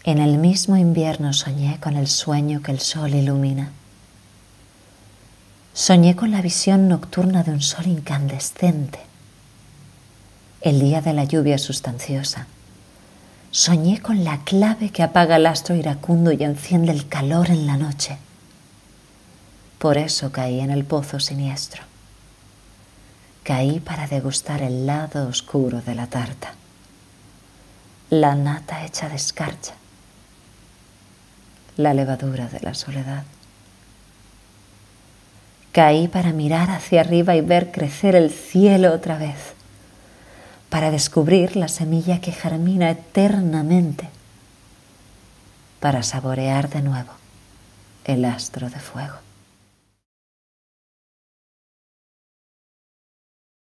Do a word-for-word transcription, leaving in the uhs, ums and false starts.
En el mismo invierno soñé con el sueño que el sol ilumina. Soñé con la visión nocturna de un sol incandescente. El día de la lluvia sustanciosa. Soñé con la clave que apaga el astro iracundo y enciende el calor en la noche. Por eso caí en el pozo siniestro. Caí para degustar el lado oscuro de la tarta. La nata hecha de escarcha. La levadura de la soledad. Caí para mirar hacia arriba y ver crecer el cielo otra vez, para descubrir la semilla que germina eternamente, para saborear de nuevo el astro de fuego.